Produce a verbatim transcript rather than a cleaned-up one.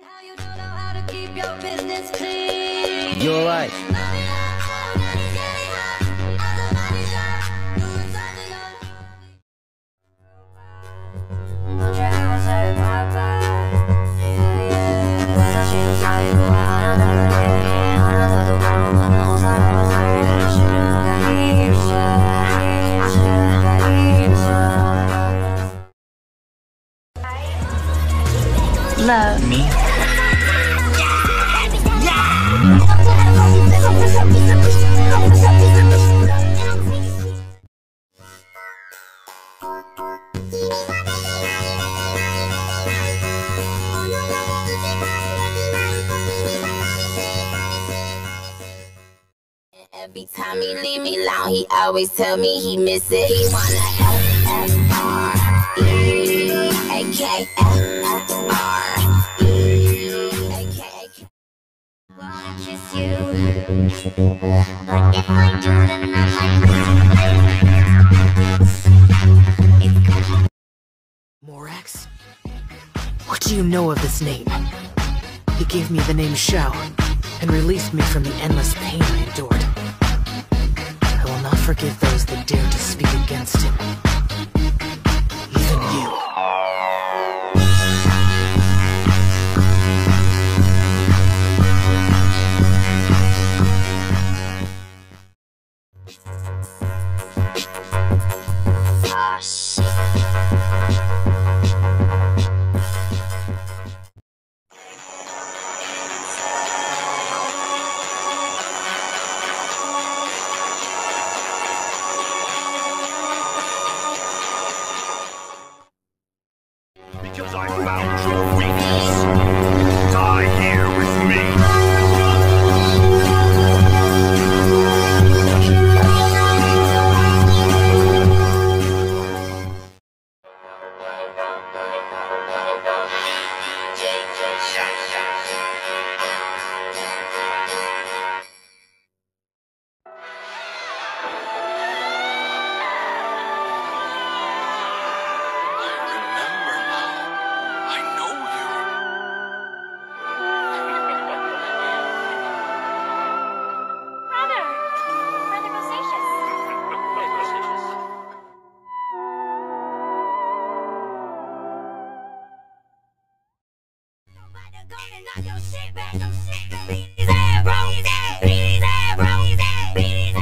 You're right. Love. Me? Every time he leave me alone, he always tell me he miss it. He wanna F F R E A K F R E A K A K. Wanna kiss you, but if I do, then I might. Morax? What do you know of this name? He gave me the name Xiao and released me from the endless pain I endured. I will not forgive those that dare to speak against him. Even you. Oh shit. Because I found your weakness. Die here with me. Your shit back, your shit back, beat his ass, bro, beat his ass, bro, beat his ass, beat his ass.